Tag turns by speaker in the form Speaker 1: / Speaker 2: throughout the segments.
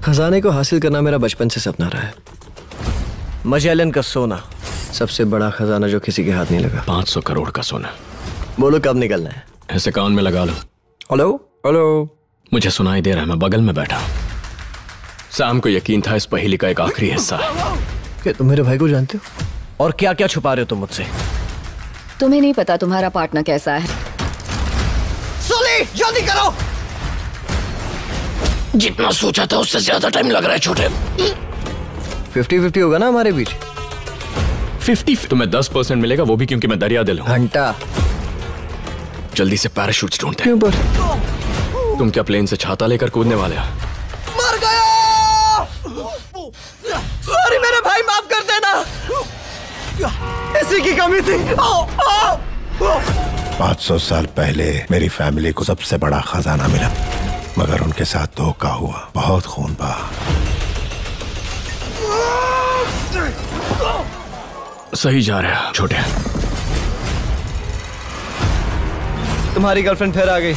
Speaker 1: खजाने को हासिल करना मेरा बचपन से सपना रहा है। मजेलन का सोना, सबसे बड़ा खजाना जो किसी के हाथ नहीं लगा।
Speaker 2: 500 करोड़ का सोना।
Speaker 1: बोलो कब निकलना है?
Speaker 2: ऐसे कान में लगा लो।
Speaker 1: Hello hello.
Speaker 2: मुझे सुनाई दे रहा है, मैं बगल में बैठा हूं। सैम को यकीन था इस पहेली का एक आखिरी हिस्सा है।
Speaker 1: क्या तुम मेरे भाई को जानते हो? और क्या क्या छुपा रहे हो तुम मुझसे?
Speaker 3: तुम्हें नहीं पता तुम्हारा पार्टनर कैसा है।
Speaker 1: सोली जल्दी करो।
Speaker 2: जितना सोचा था उससे ज्यादा टाइम लग रहा है छोटे।
Speaker 1: 50-50 होगा ना हमारे बीच?
Speaker 2: 50 तुम्हें 10% मिलेगा, वो भी क्योंकि मैं दरिया दिल हूं।
Speaker 1: घंटा।
Speaker 2: जल्दी से पैराशूट्स ढूंढते।
Speaker 1: क्यों पर?
Speaker 2: तुम क्या प्लेन से छाता लेकर कूदने वाले हो?
Speaker 1: मर गया। सॉरी मेरे भाई, माफ कर देना, इसी की कमी थी।
Speaker 4: 500 साल पहले मेरी फैमिली को सबसे बड़ा खजाना मिला, मगर उनके साथ धोखा हुआ, बहुत खून बहा।
Speaker 2: सही जा रहे हो छोटे।
Speaker 1: तुम्हारी गर्लफ्रेंड फिर आ गई।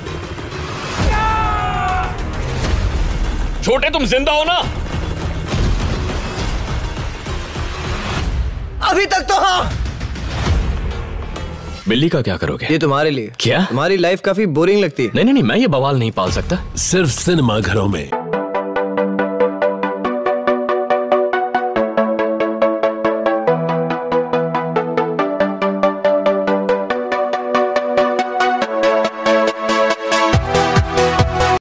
Speaker 2: छोटे तुम जिंदा हो ना?
Speaker 1: अभी तक तो हाँ।
Speaker 2: बिल्ली का क्या करोगे?
Speaker 1: ये तुम्हारे लिए।
Speaker 2: क्या?
Speaker 1: तुम्हारी लाइफ काफी बोरिंग लगती है।
Speaker 2: नहीं, मैं ये बवाल नहीं पाल सकता।
Speaker 4: सिर्फ सिनेमा घरों में।